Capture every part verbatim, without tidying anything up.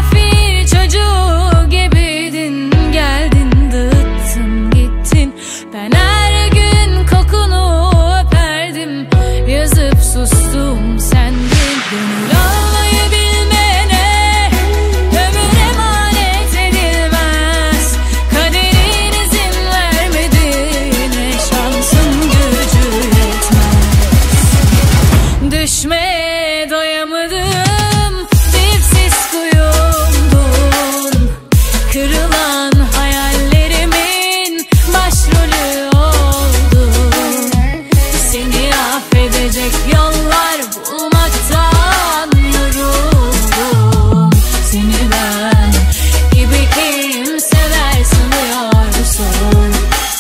Misafir çocuğu gibiydin, geldin dağıttın gittin. Ben her gün kokunu öperdim, yazıp sustum sendin. Gönül almayı bilmene ömür emanet edilmez. Kaderin izin vermediğine şansın gücü yetmez. Düşmeye doyamadım, dipsiz kuyumdun. Kırılan hayallerimin başrolü oldun. Seni affedecek yollar bulmaktan yoruldum. Seni ben gibi kim sever sanıyorsun?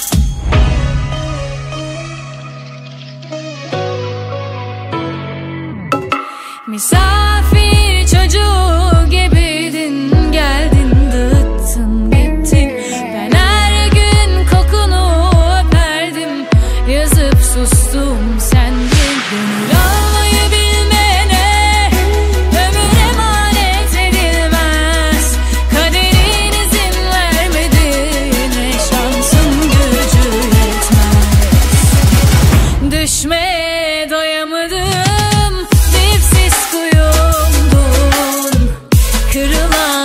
Misafir çocuğu gibiydin, geldin dağıttın gittin. Ben her gün kokunu öperdim, yazıp sustum sendin. Gönül almayı bilmene ömür emanet edilmez. Kaderin izin vermediğine şansın gücü yetmez. Düşmeye doyamadım, dipsiz kuyumdun. Kırılan